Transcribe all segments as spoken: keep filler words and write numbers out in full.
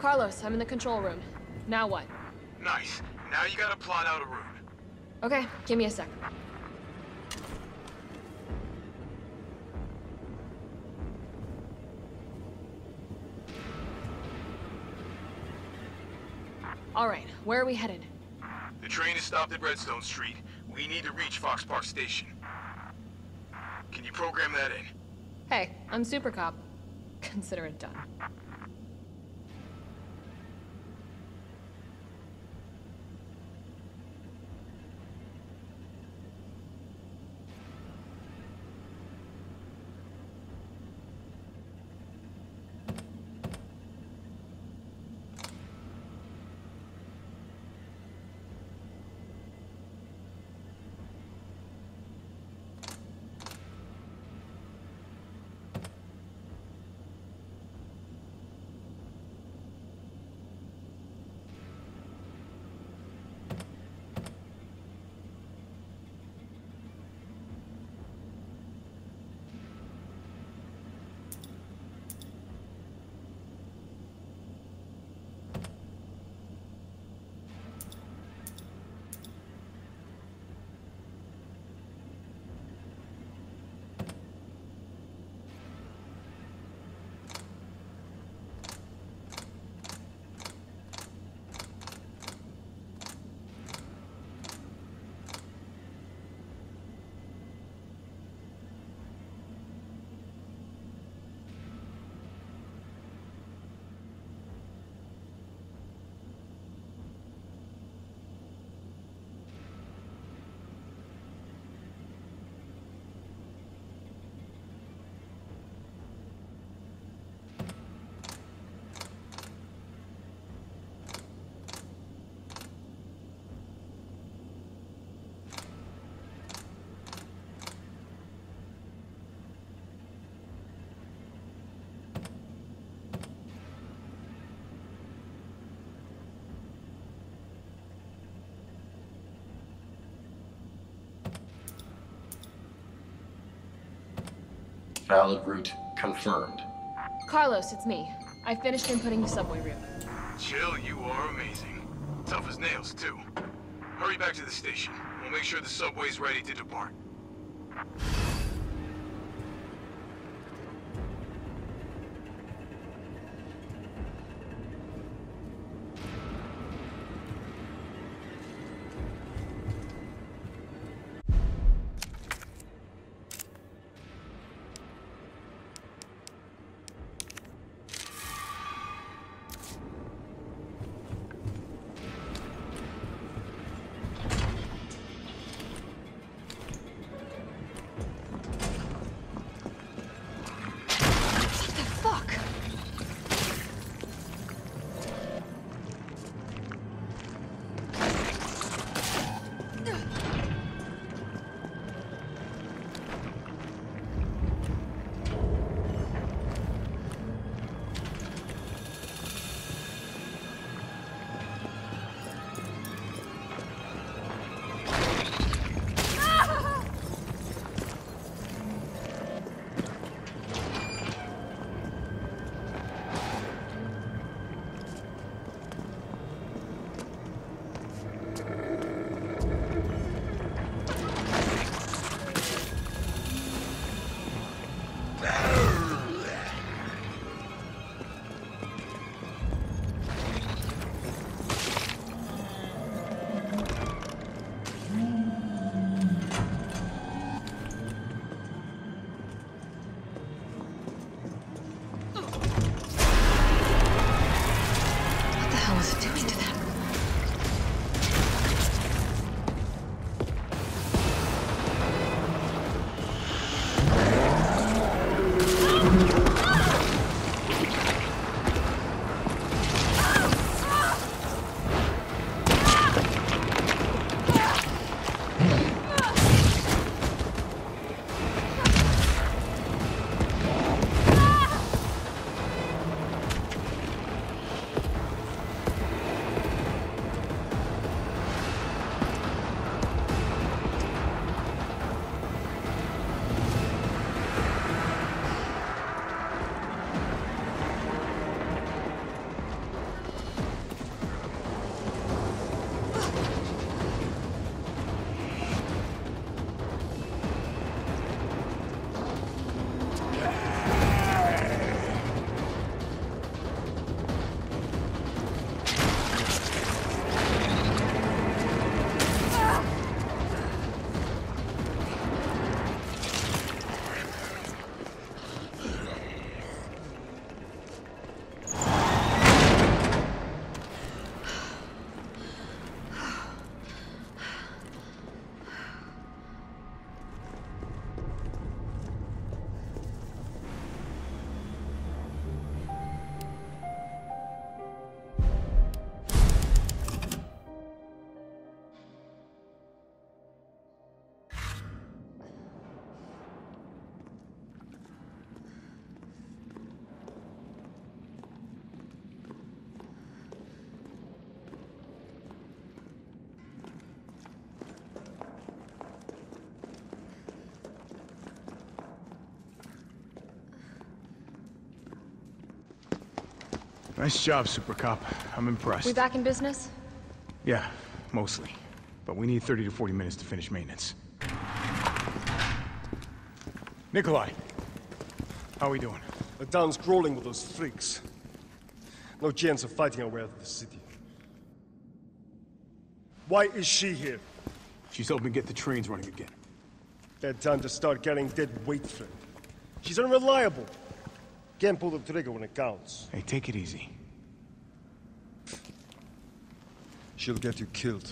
Carlos, I'm in the control room. Now what? Nice. Now you gotta plot out a route. Okay, give me a sec. All right, where are we headed? The train is stopped at Redstone Street. We need to reach Fox Park Station. Can you program that in? Hey, I'm Super Cop. Consider it done. Valid route confirmed. Carlos, it's me. I finished inputting the subway route. Jill, you are amazing. Tough as nails, too. Hurry back to the station. We'll make sure the subway's ready to depart. Nice job, Super Cop. I'm impressed. We back in business? Yeah, mostly. But we need thirty to forty minutes to finish maintenance. Nikolai, how are we doing? The town's crawling with those freaks. No chance of fighting our way out of the city. Why is she here? She's helping get the trains running again. Bad time to start carrying dead weight, friend. She's unreliable. Can't pull the trigger when it counts. Hey, take it easy. She'll get you killed.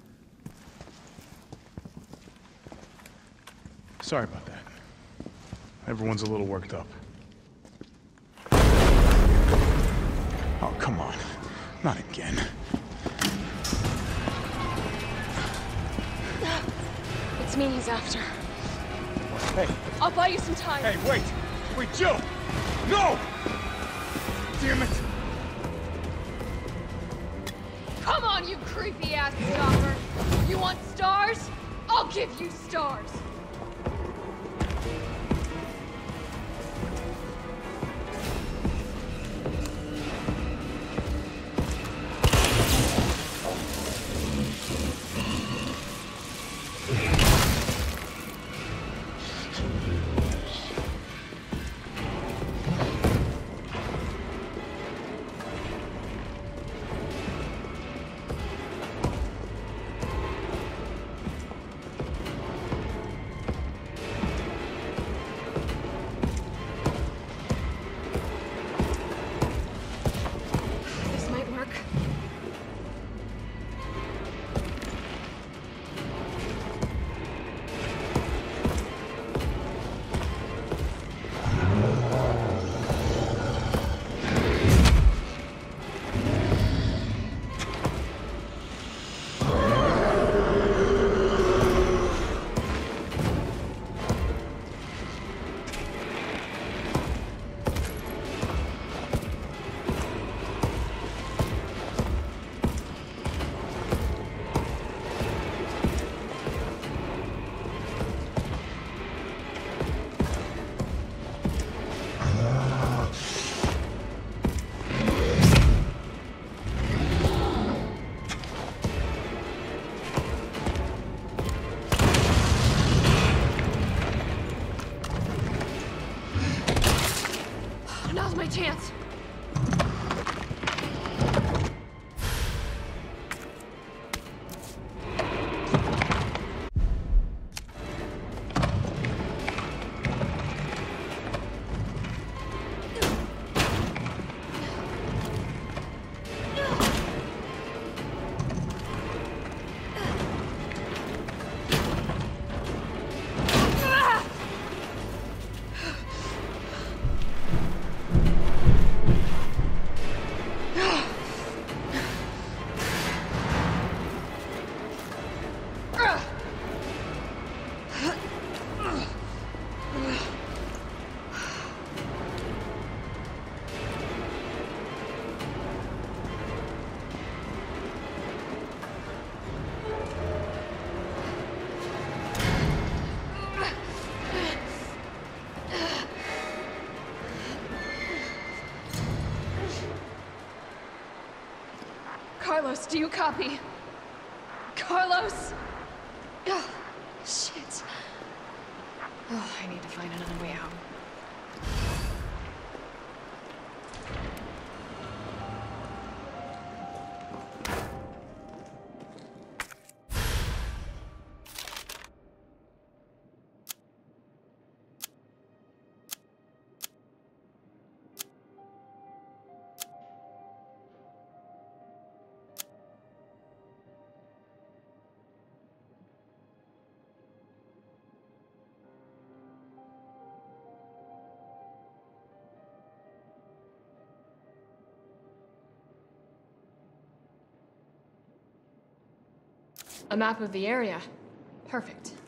Sorry about that. Everyone's a little worked up. Oh, come on. Not again. It's me he's after. Hey, I'll buy you some time. hey, wait! Wait, Jill! No! Damn it! Come on, you creepy ass stalker! You want stars? I'll give you stars! This might work. Now's my chance. Carlos, do you copy? Carlos? Oh, shit. Oh, I need to find another way out. A map of the area. Perfect.